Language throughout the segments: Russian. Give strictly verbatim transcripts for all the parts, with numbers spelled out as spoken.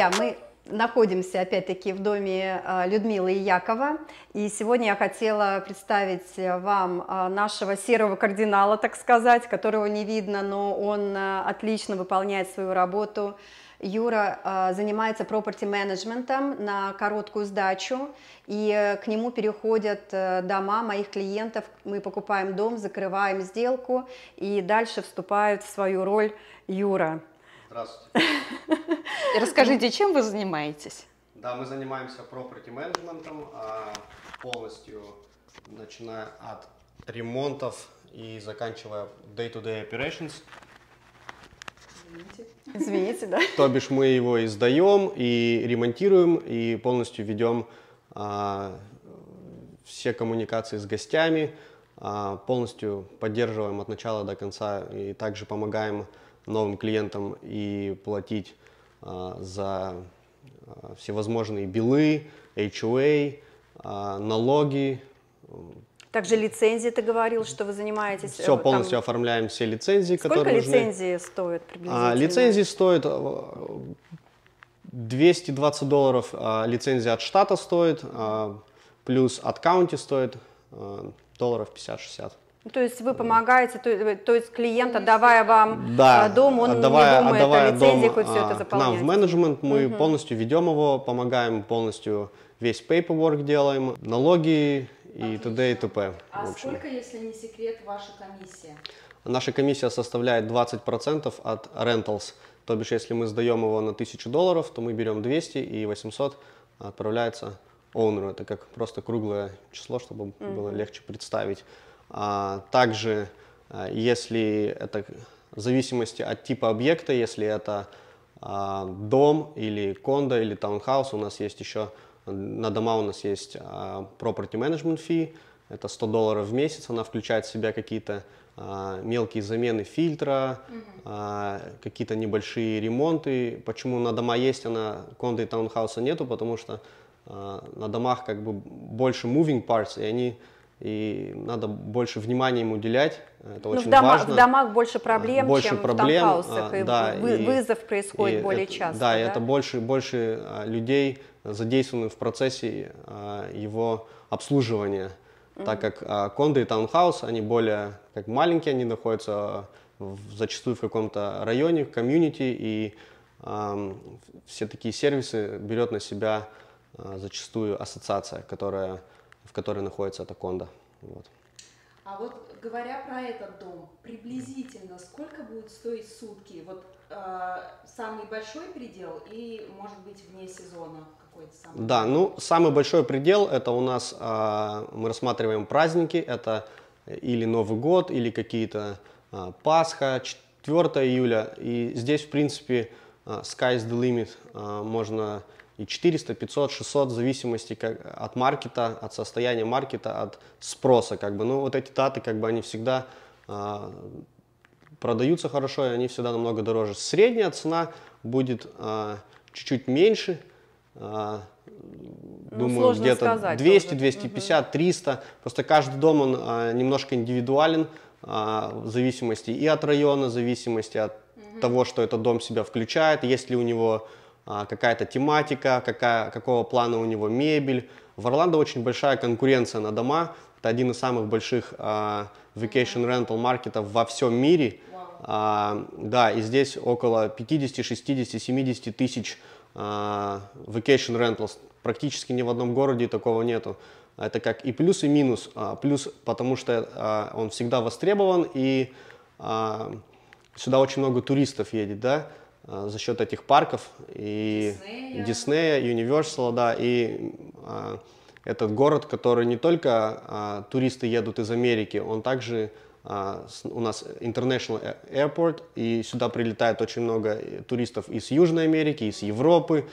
Друзья, мы находимся опять-таки в доме Людмилы и Якова, и сегодня я хотела представить вам нашего серого кардинала, так сказать, которого не видно, но он отлично выполняет свою работу. Юра занимается property менеджментом на короткую сдачу, и к нему переходят дома моих клиентов. Мы покупаем дом, закрываем сделку, и дальше вступает в свою роль Юра. Здравствуйте. Расскажите, чем вы занимаетесь? Да, мы занимаемся property менеджментом, полностью начиная от ремонтов и заканчивая day-to-day operations. Извините. Извините, да? То бишь мы его издаем и ремонтируем, и полностью ведем а, все коммуникации с гостями, а, полностью поддерживаем от начала до конца и также помогаем новым клиентам и платить а, за а, всевозможные билы, эйч о эй, а, налоги. Также лицензии, ты говорил, что вы занимаетесь. Все там... полностью оформляем, все лицензии, Сколько которые нужны. Сколько лицензии стоит приблизительно? А, лицензии стоят двести двадцать долларов, а, лицензия от штата стоит, а, плюс от каунти стоит а, долларов пятьдесят-шестьдесят. То есть вы помогаете, то, то есть клиент, отдавая вам да, дом, он отдавая, не думает о лицензии, дом, хоть все это а, заполнять. К нам в менеджмент мы угу. полностью ведем его, помогаем полностью весь paperwork делаем, налоги и т.д. и т.п. А сколько, если не секрет, ваша комиссия? Наша комиссия составляет двадцать процентов от rentals. То бишь, если мы сдаем его на тысячу долларов, то мы берем двести, и восемьсот отправляется оунеру. Это как просто круглое число, чтобы mm-hmm. было легче представить. А, также, если это в зависимости от типа объекта, если это а, дом или кондо или таунхаус, у нас есть еще, на дома у нас есть а, property management fee, это сто долларов в месяц, она включает в себя какие-то а, мелкие замены фильтра, mm-hmm. а, какие-то небольшие ремонты. Почему на дома есть, а на кондо и таунхауса нету? Потому что а, на домах как бы больше moving parts, и они и надо больше внимания им уделять. Это ну, очень в дома, важно. В домах больше проблем, больше чем проблем, в таунхаусах, а, и да, вызов и, происходит и более это, часто. Да, да, и это больше, больше а, людей задействованы в процессе а, его обслуживания. Mm-hmm. Так как а, кондо и таунхаус, они более как маленькие, они находятся в, зачастую в каком-то районе, в комьюнити, и а, все такие сервисы берет на себя а, зачастую ассоциация, которая, в которой находится эта кондо. Вот. А вот говоря про этот дом, приблизительно сколько будет стоить сутки? Вот э, самый большой предел и, может быть, вне сезона какой-то самый? Да, ну, самый большой предел, это у нас, э, мы рассматриваем праздники, это или Новый год, или какие-то э, Пасха, четвёртого июля, и здесь, в принципе, э, sky's the limit, э, можно и четыреста, пятьсот, шестьсот, в зависимости как, от маркета, от состояния маркета, от спроса, как бы. Ну, вот эти даты, как бы, они всегда э, продаются хорошо, и они всегда намного дороже. Средняя цена будет э, чуть-чуть меньше, э, ну, думаю, где-то двести, двести пятьдесят, триста. Просто каждый дом, он э, немножко индивидуален, э, в зависимости и от района, в зависимости от угу. того, что этот дом в себя включает, есть ли у него какая-то тематика, какая, какого плана у него мебель. В Орландо очень большая конкуренция на дома. Это один из самых больших uh, vacation rental маркетов во всем мире. Wow. Uh, да, и здесь около пятьдесят, шестьдесят, семьдесят тысяч uh, vacation rentals. Практически ни в одном городе такого нету. Это как и плюс, и минус. Uh, плюс, потому что uh, он всегда востребован, и uh, сюда очень много туристов едет, да? За счет этих парков и Диснея, Universal, да, и а, этот город, который не только а, туристы едут из Америки, он также а, с, у нас International Airport, и сюда прилетает очень много туристов из Южной Америки, из Европы,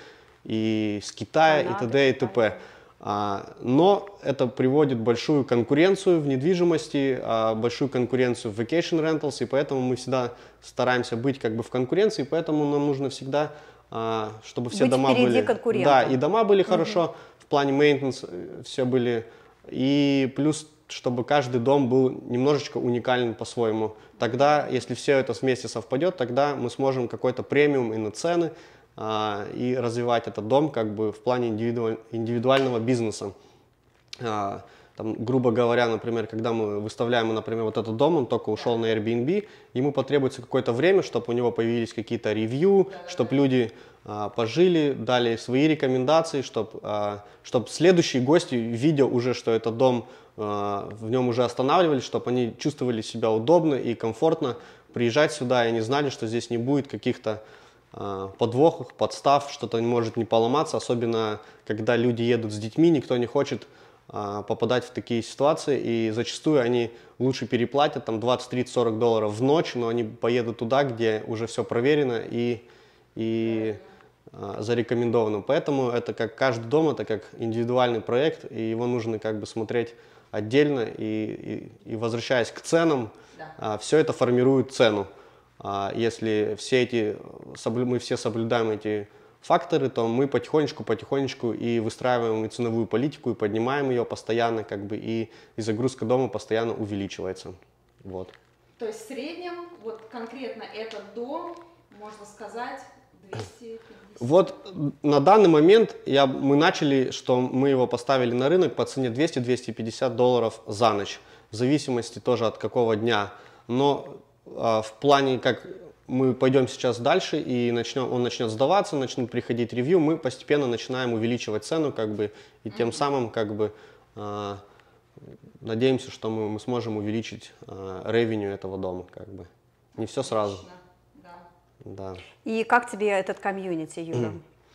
и из Китая, Канады, и т.д. и т.п. А, но это приводит большую конкуренцию в недвижимости, а, большую конкуренцию в vacation rentals, и поэтому мы всегда стараемся быть как бы в конкуренции, поэтому нам нужно всегда, а, чтобы все быть дома были, да, и дома были угу. хорошо, в плане maintenance все были, и плюс, чтобы каждый дом был немножечко уникален по-своему. Тогда, если все это вместе совпадет, тогда мы сможем какой-то премиум и на цены а, и развивать этот дом как бы в плане индивидуаль, индивидуального бизнеса. А, там, грубо говоря, например, когда мы выставляем, например, вот этот дом, он только ушел на Airbnb, ему потребуется какое-то время, чтобы у него появились какие-то ревью, чтобы люди а, пожили, дали свои рекомендации, чтобы а, чтоб следующие гости, видя уже, что этот дом, а, в нем уже останавливались, чтобы они чувствовали себя удобно и комфортно приезжать сюда, и они знали, что здесь не будет каких-то а, подвохов, подстав, что-то может не поломаться, особенно когда люди едут с детьми, никто не хочет попадать в такие ситуации, и зачастую они лучше переплатят там двадцать, тридцать, сорок долларов в ночь, но они поедут туда, где уже все проверено и, и а, зарекомендовано. Поэтому это как каждый дом, это как индивидуальный проект, и его нужно как бы смотреть отдельно, и, и, и возвращаясь к ценам, да. а, все это формирует цену. А, если все эти, соблю, мы все соблюдаем эти факторы, то мы потихонечку-потихонечку и выстраиваем и ценовую политику, и поднимаем ее постоянно, как бы, и, и загрузка дома постоянно увеличивается. Вот. То есть в среднем, вот конкретно этот дом, можно сказать, двести пятьдесят? Вот на данный момент я, мы начали, что мы его поставили на рынок по цене двести — двести пятьдесят долларов за ночь, в зависимости тоже от какого дня. Но а, в плане, как мы пойдем сейчас дальше, и начнем, он начнет сдаваться, начнут приходить ревью, мы постепенно начинаем увеличивать цену, как бы, и тем самым, как бы, э, надеемся, что мы, мы сможем увеличить э, ревеню этого дома, как бы. Не все сразу. Да. Да. И как тебе этот комьюнити, Юра?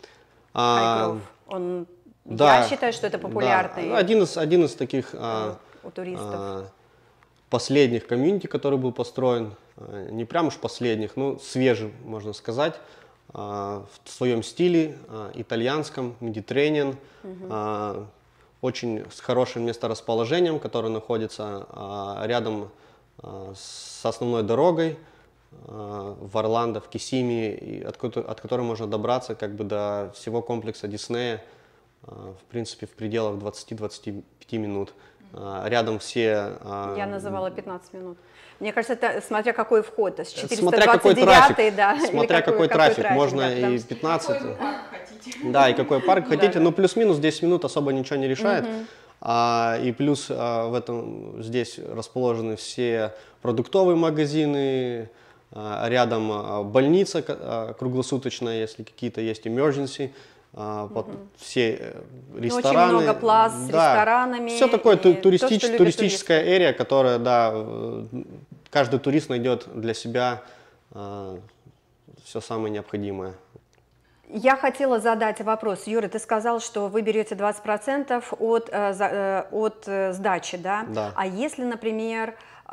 А, Он, да, я считаю, что это популярный. Да. Один из, один из таких а, у туристов. А, последних комьюнити, который был построен, не прям уж последних, но свежий, можно сказать, в своем стиле, итальянском, Mediterranean, угу. Очень с хорошим месторасположением, которое находится рядом с основной дорогой в Орландо, в Киссимии, от которой можно добраться как бы до всего комплекса Диснея, в принципе, в пределах двадцати-двадцати пяти минут. Рядом все... Я называла пятнадцать минут. Мне кажется, это смотря какой вход, с четыреста двадцать девятый, да, смотря какой, какой трафик, трафик, можно да, и пятнадцать. Какой парк хотите. Да, и какой парк хотите, да, но да. плюс-минус десять минут особо ничего не решает. Угу. А, и плюс а, в этом здесь расположены все продуктовые магазины, а, рядом а, больница а, круглосуточная, если какие-то есть emergency. Uh, угу. Все рестораны. Очень много плаз с да. ресторанами. Все такое туристич, то, туристическая эрия, которая, да, каждый турист найдет для себя uh, все самое необходимое. Я хотела задать вопрос. Юра, ты сказал, что вы берете двадцать процентов от, от сдачи, да? Да. А если, например,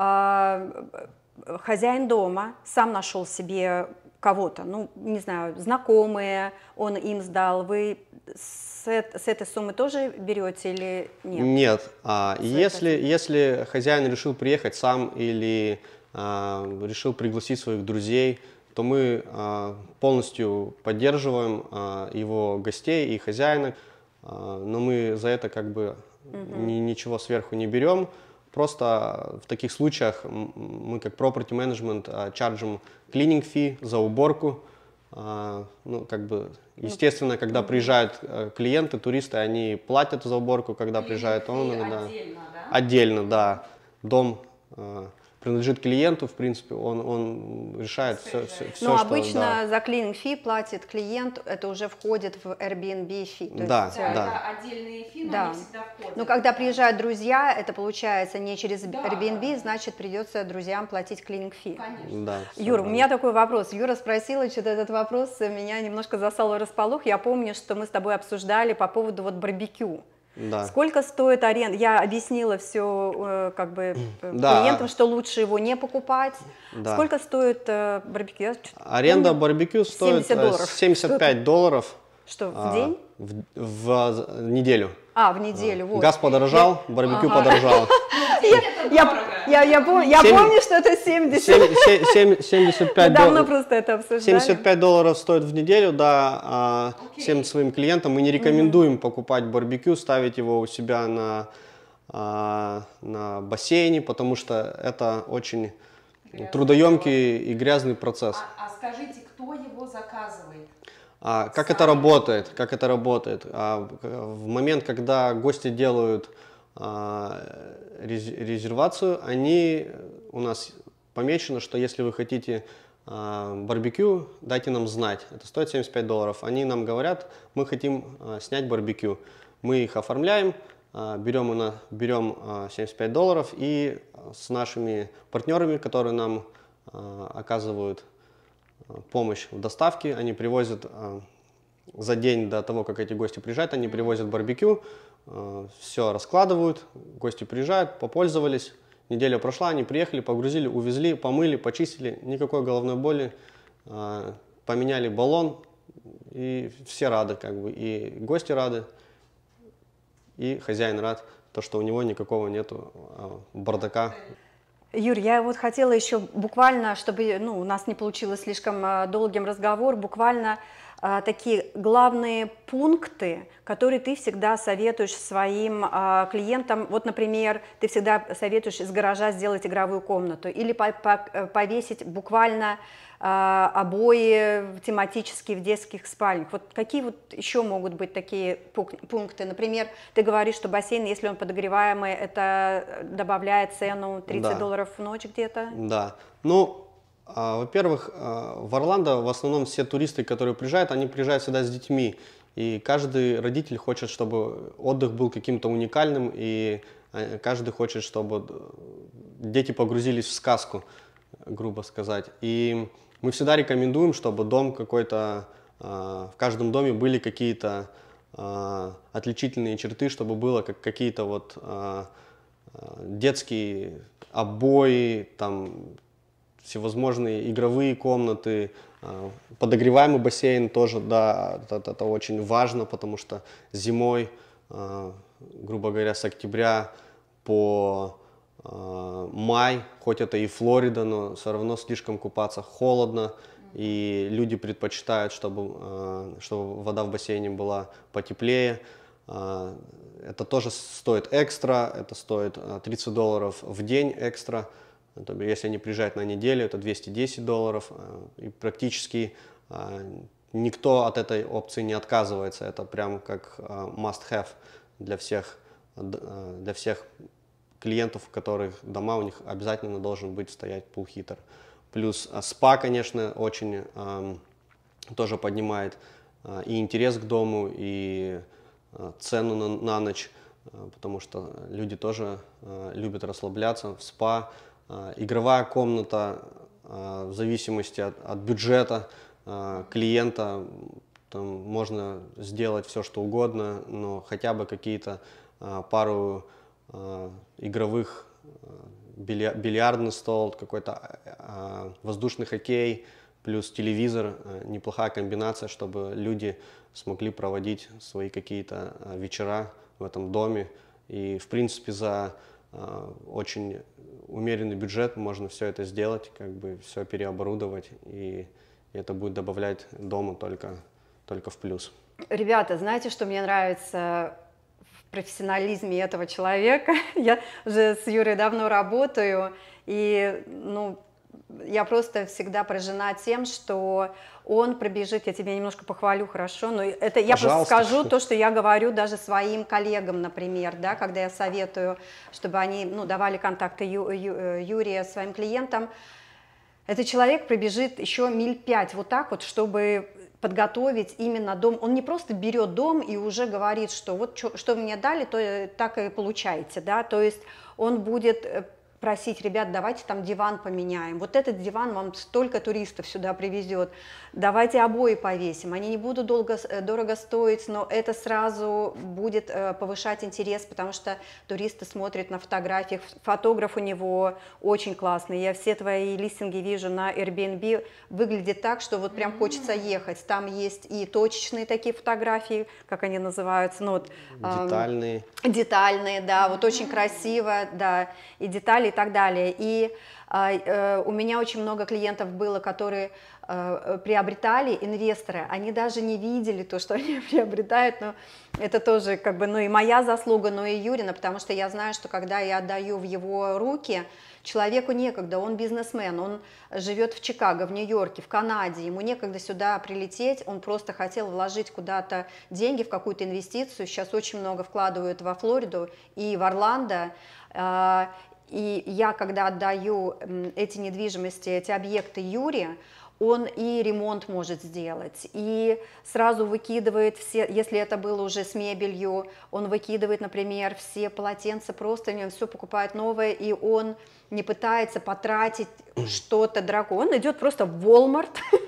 хозяин дома сам нашел себе кого-то, ну, не знаю, знакомые, он им сдал, вы с, с этой суммы тоже берете или нет? Нет. А, если, если хозяин решил приехать сам или а, решил пригласить своих друзей, то мы а, полностью поддерживаем а, его гостей и хозяина, а, но мы за это как бы угу. ни, ничего сверху не берем. Просто в таких случаях мы как property management чарджим cleaning fee за уборку. Ну, как бы, естественно, когда приезжают клиенты, туристы, они платят за уборку, когда cleaning приезжают он, да. Отдельно, да? Отдельно, да. Дом принадлежит клиенту, в принципе, он, он решает все, все, все. Но что, обычно да. за cleaning fee платит клиент, это уже входит в Airbnb фи. Да, есть, да. Это отдельные фи, но да. они всегда входят. Но когда приезжают друзья, это получается не через да. Airbnb, значит придется друзьям платить cleaning fee. Конечно. Да, Юра, у меня такой вопрос. Юра спросила, что-то этот вопрос меня немножко застал врасплох. Я помню, что мы с тобой обсуждали по поводу вот барбекю. Да. Сколько стоит аренда? Я объяснила все как бы да. клиентам, что лучше его не покупать. Да. Сколько стоит э, барбекю? Аренда помню, барбекю стоит семьдесят долларов. семьдесят пять долларов. Что, в а, день? В, в, в неделю. А, в неделю, вот. Газ подорожал, барбекю ага. подорожало. Я, я, я, пом я помню, что это семьдесят. семьдесят пять давно просто это обсуждали. семьдесят пять долларов стоит в неделю, да. Okay. Всем своим клиентам мы не рекомендуем mm-hmm. покупать барбекю, ставить его у себя на, на бассейне, потому что это очень грязный трудоемкий и грязный процесс. А, а скажите, кто его заказывает? А, как это работает? Как это работает? А, в момент, когда гости делают а, рез, резервацию, они у нас помечено, что если вы хотите а, барбекю, дайте нам знать. Это стоит семьдесят пять долларов. Они нам говорят, мы хотим а, снять барбекю. Мы их оформляем, а, берем, на, берем а, семьдесят пять долларов и с нашими партнерами, которые нам а, оказывают помощь в доставке, они привозят э, за день до того, как эти гости приезжают, они привозят барбекю, э, все раскладывают, гости приезжают, попользовались, неделя прошла, они приехали, погрузили, увезли, помыли, почистили, никакой головной боли, э, поменяли баллон, и все рады, как бы, и гости рады, и хозяин рад, то, что у него никакого нету э, бардака. Юр, я вот хотела еще буквально, чтобы ну, у нас не получилось слишком uh, долгим разговор, буквально uh, такие главные пункты, которые ты всегда советуешь своим uh, клиентам. Вот, например, ты всегда советуешь из гаража сделать игровую комнату или по по повесить буквально uh, обои тематические в детских спальнях. Вот какие вот еще могут быть такие пункты? Например, ты говоришь, что бассейн, если он подогреваемый, это добавляет цену тридцать долларов в ночь где-то? Да. Ну, а, во-первых, а, в Орландо в основном все туристы, которые приезжают, они приезжают сюда с детьми. И каждый родитель хочет, чтобы отдых был каким-то уникальным, и каждый хочет, чтобы дети погрузились в сказку, грубо сказать. И мы всегда рекомендуем, чтобы дом какой-то, а, в каждом доме были какие-то а, отличительные черты, чтобы было как какие-то вот а, детские обои, там всевозможные игровые комнаты, подогреваемый бассейн тоже, да, это, это очень важно, потому что зимой, грубо говоря, с октября по май, хоть это и Флорида, но все равно слишком купаться холодно, и люди предпочитают, чтобы, чтобы вода в бассейне была потеплее. Это тоже стоит экстра, это стоит тридцать долларов в день экстра. Если они приезжают на неделю, это двести десять долларов. И практически никто от этой опции не отказывается. Это прям как must-have для всех, для всех клиентов, у которых дома, у них обязательно должен быть стоять пул-хитер. Плюс спа, конечно, очень тоже поднимает и интерес к дому, и цену на, на ночь, потому что люди тоже э, любят расслабляться в спа. Э, игровая комната, э, в зависимости от, от бюджета э, клиента, там можно сделать все, что угодно, но хотя бы какие-то э, пару э, игровых, э, билья, бильярдный стол, какой-то э, воздушный хоккей, плюс телевизор, э, неплохая комбинация, чтобы люди смогли проводить свои какие-то вечера в этом доме. И, в принципе, за э, очень умеренный бюджет можно все это сделать, как бы все переоборудовать, и это будет добавлять дому только, только в плюс. Ребята, знаете, что мне нравится в профессионализме этого человека? Я уже с Юрой давно работаю, и, ну, я просто всегда поражена тем, что он пробежит, я тебя немножко похвалю, хорошо, но это я Пожалуйста. Просто скажу то, что я говорю даже своим коллегам, например, да, когда я советую, чтобы они ну, давали контакты Ю, Ю, Юрия своим клиентам. Этот человек пробежит еще миль пять вот так вот, чтобы подготовить именно дом. Он не просто берет дом и уже говорит, что вот что, что вы мне дали, то так и получаете, да, то есть он будет просить, ребят, давайте там диван поменяем, вот этот диван вам столько туристов сюда привезет, давайте обои повесим, они не будут долго, дорого стоить, но это сразу будет э, повышать интерес, потому что туристы смотрят на фотографиях, фотограф у него очень классный, я все твои листинги вижу на Airbnb, выглядит так, что вот прям хочется ехать, там есть и точечные такие фотографии, как они называются, ну вот, э, детальные. Детальные, да, вот очень красиво, да, и детали и так далее. И У меня очень много клиентов было, которые приобретали, инвесторы, они даже не видели то, что они приобретают, но это тоже как бы, ну и моя заслуга, но и Юрина, потому что я знаю, что когда я отдаю в его руки, человеку некогда, он бизнесмен, он живет в Чикаго, в Нью-Йорке, в Канаде, ему некогда сюда прилететь, он просто хотел вложить куда-то деньги в какую-то инвестицию, сейчас очень много вкладывают во Флориду и в Орландо, и я, когда отдаю эти недвижимости, эти объекты Юре, он и ремонт может сделать, и сразу выкидывает все, если это было уже с мебелью, он выкидывает, например, все полотенца, простыни, он все покупает новое, и он не пытается потратить что-то дорогое, он идет просто в Walmart,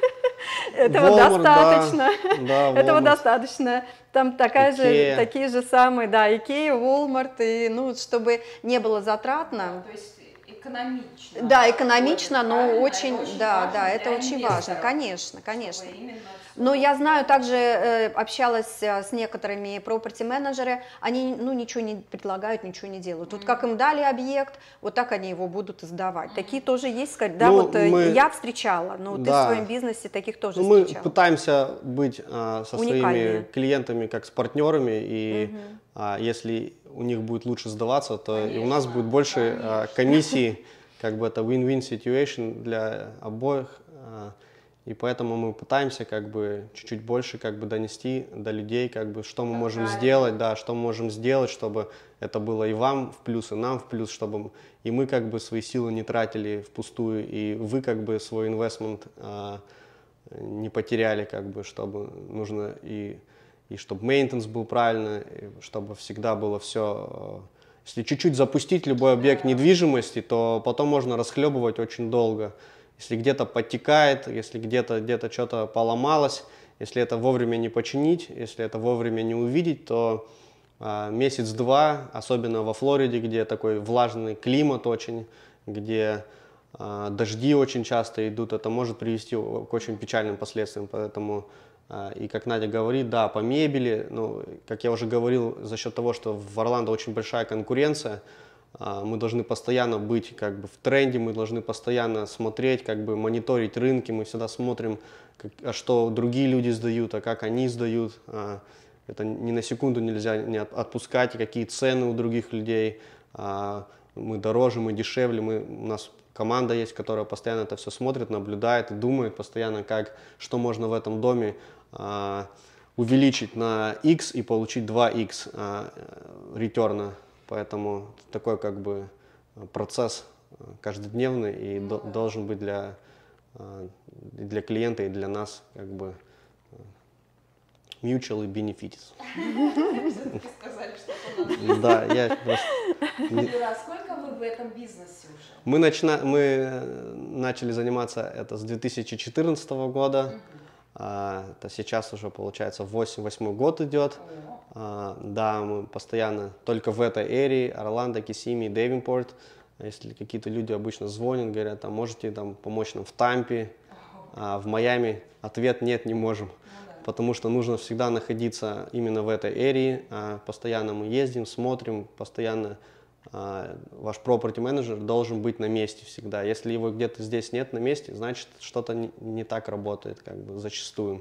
этого Walmart, достаточно, да, да, этого Walmart. достаточно, там такая Ikea. же, такие же самые, да, Ikea, Walmart, и, ну, чтобы не было затратно. То есть экономично. Да, экономично, но Правильно, очень, это очень да, важно да, это для очень инвесторов, важно, конечно, конечно. чтобы именно Но всё- я знаю, также э, общалась э, с некоторыми property-менеджеры, они, ну, ничего не предлагают, ничего не делают. Вот как им дали объект, вот так они его будут и сдавать. Такие тоже есть, сказать, да, Ну, вот э, мы- я встречала, но ты Да. в своем бизнесе таких тоже Ну, мы встречала. пытаемся быть а, со Уникальнее. своими клиентами как с партнерами, и а, если у них будет лучше сдаваться, то и у нас Конечно, будет больше а, конечно. комиссии, как бы это win-win situation для обоих, а, и поэтому мы пытаемся как бы чуть-чуть больше как бы донести до людей, как бы что мы Как можем правильно. сделать, да, что мы можем сделать, чтобы это было и вам в плюс, и нам в плюс, чтобы и мы как бы свои силы не тратили впустую, и вы как бы свой инвестмент а, не потеряли, как бы, чтобы нужно и, и чтобы мейнтенс был правильно, и чтобы всегда было все. Если чуть-чуть запустить любой объект недвижимости, то потом можно расхлебывать очень долго. Если где-то подтекает, если где-то где-то что-то поломалось, если это вовремя не починить, если это вовремя не увидеть, то а, месяц-два, особенно во Флориде, где такой влажный климат очень, где а, дожди очень часто идут, это может привести к очень печальным последствиям. Поэтому, а, и как Надя говорит, да, по мебели, ну, как я уже говорил, за счет того, что в Орландо очень большая конкуренция, а, мы должны постоянно быть как бы в тренде, мы должны постоянно смотреть, как бы мониторить рынки, мы всегда смотрим, как, а что другие люди сдают, а как они сдают. А, это ни на секунду нельзя не от- отпускать, какие цены у других людей. А, мы дороже, мы дешевле, мы, у нас команда есть, которая постоянно это все смотрит, наблюдает и думает постоянно, как, что можно в этом доме а, увеличить на X и получить два икс а, ретерна. Поэтому такой как бы процесс каждодневный и до- должен быть для, а, и для клиента и для нас как бы а, mutually benefits. Все-таки сказали, что у нас есть. Да, я просто... Юра, а сколько вы в этом бизнесе уже? Мы, начина... мы начали заниматься это с две тысячи четырнадцатого года. А, это сейчас уже получается восемь-восьмой год идет. О, А, да, мы постоянно только в этой эре, Орландо, Киссими, Девинпорт. Если какие-то люди обычно звонят, говорят, там, можете там, помочь нам в Тампе, а в Майами ответ нет, не можем. ну да. Потому что нужно всегда находиться именно в этой эре. А, постоянно мы ездим, смотрим, постоянно а, ваш property менеджер должен быть на месте всегда. Если его где-то здесь нет на месте, значит что-то не, не так работает, как бы зачастую.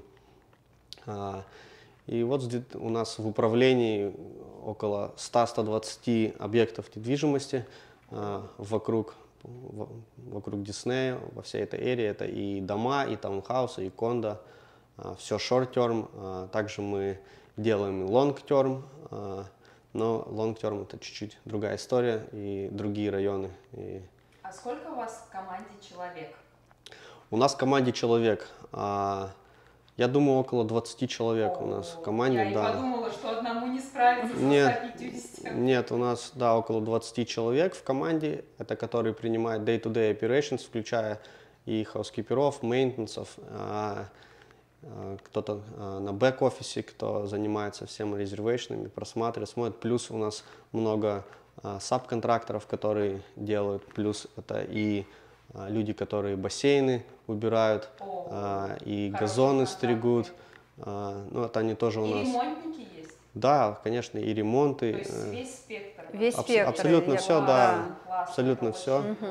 А, и вот здесь у нас в управлении около ста-ста двадцати объектов недвижимости а, вокруг, в- вокруг Диснея, во всей этой эре. Это и дома, и таунхаусы, и кондо. А, все short-term. А, также мы делаем и long-term. а, Но long-term это чуть-чуть другая история и другие районы. И А сколько у вас в команде человек? у нас в команде человек, а, я думаю, около двадцати человек у нас в команде. Я и Да. подумала, что одному не справиться Нет. со ста пятьюдесятью. Нет, у нас, да, около двадцати человек в команде, это которые принимают day-to-day operations, включая и хаускиперов, мейнтенсов, а, а, кто-то а, на бэк-офисе, кто занимается всем резервейшнами, просматривает, смотрит. Плюс у нас много а, сабконтракторов, которые делают, плюс это и а, люди, которые бассейны убирают, О, а, и хорошие газоны контакты. стригут. А, ну, это они тоже у И нас. ремонтники есть? Да, конечно, и ремонты. То есть э, весь спектр? Весь Абс- спектр. абсолютно я всё, бы- да. Классно, абсолютно это всё. очень Мгм. круто.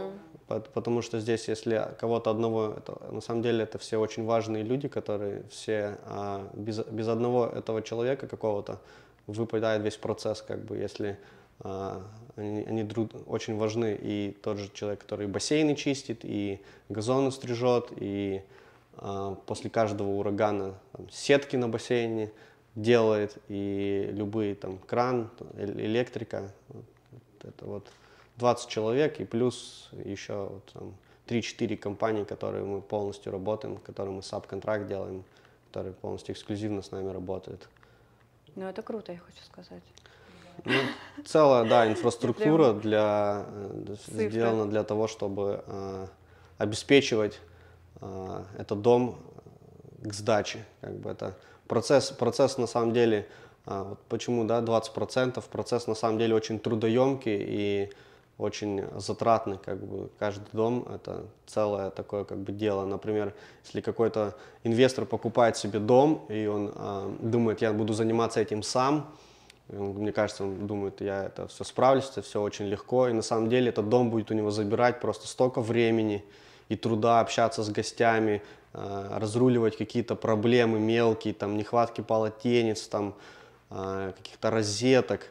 потому что здесь, если кого-то одного, это, на самом деле это все очень важные люди, которые все, а, без, без одного этого человека какого-то выпадает весь процесс, как бы, если а, они, они друг, очень важны, и тот же человек, который бассейны чистит, и газоны стрижет, и а, после каждого урагана там, сетки на бассейне делает, и любые там кран, электрика, вот, это вот двадцать человек, и плюс еще вот, там, три-четыре компании, которые мы полностью работаем, которые мы саб-контракт делаем, которые полностью эксклюзивно с нами работают. Ну, это круто, я хочу сказать. Ну, целая, да, инфраструктура для, сделана для того, чтобы э, обеспечивать э, этот дом к сдаче. Как бы это процесс, процесс на самом деле, э, вот почему, да, двадцать процентов, процесс на самом деле очень трудоемкий и очень затратный, как бы каждый дом это целое такое как бы дело. Например, если какой-то инвестор покупает себе дом и он э, думает, я буду заниматься этим сам, мне кажется, он думает, я это все справлюсь, это все очень легко, и на самом деле этот дом будет у него забирать просто столько времени и труда общаться с гостями, э, разруливать какие-то проблемы мелкие, там нехватки полотенец, там э, каких-то розеток.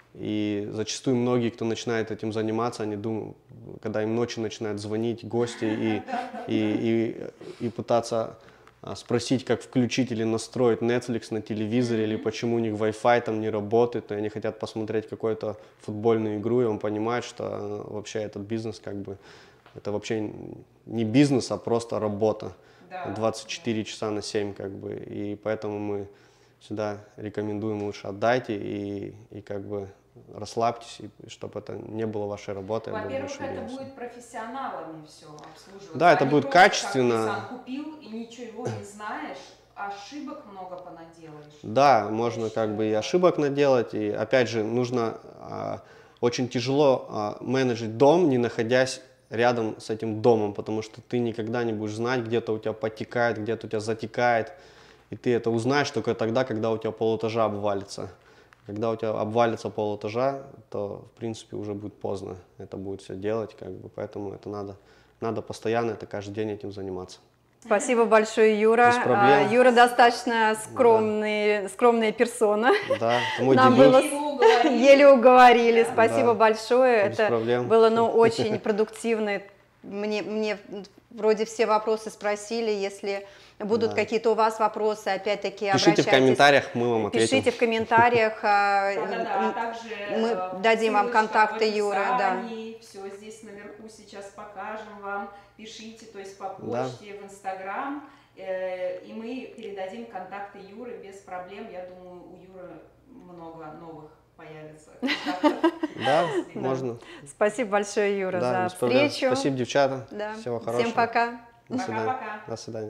И зачастую многие, кто начинает этим заниматься, они думают, когда им ночью начинают звонить гости и, и, и, и пытаться спросить, как включить или настроить Netflix на телевизоре, или почему у них Wi-Fi там не работает, и они хотят посмотреть какую-то футбольную игру, и он понимает, что вообще этот бизнес как бы, это вообще не бизнес, а просто работа. двадцать четыре часа на семь как бы, и поэтому мы всегда рекомендуем лучше отдайте и, и как бы расслабьтесь, и, чтобы это не было вашей работой. Во-первых, это будет профессионалами все обслуживать. Да, это а будет просто, качественно. Как ты сам купил и ничего не знаешь, ошибок много понаделаешь. Да, можно как бы и ошибок наделать, и опять же нужно а, очень тяжело а, менеджить дом, не находясь рядом с этим домом, потому что ты никогда не будешь знать, где-то у тебя подтекает, где-то у тебя затекает. И ты это узнаешь только тогда, когда у тебя полэтажа обвалится. Когда у тебя обвалится полэтажа, то, в принципе, уже будет поздно это будет все делать. Как бы, поэтому это надо, надо постоянно, это каждый день этим заниматься. Спасибо большое, Юра. Без проблем. Юра достаточно скромный, да. скромная персона. Да, это мой Нам дебют. было... Еле уговорили. Да. Спасибо да. большое. Без это проблем. было ну, очень продуктивно. Мне, мне вроде все вопросы спросили, если будут да. какие-то у вас вопросы, опять-таки пишите обращайтесь. в комментариях, мы вам ответим. Пишите в комментариях, да-да-да, а также мы дадим вам контакты Юры. Да. Все здесь наверху сейчас покажем вам, пишите, то есть по почте, да. в Инстаграм, и мы передадим контакты Юры без проблем, я думаю, у Юры много новых появится. Да, можно. Спасибо большое, Юра, да, за встречу. Спасибо, девчата. Да. Всего хорошего. Всем пока. До свидания. До свидания.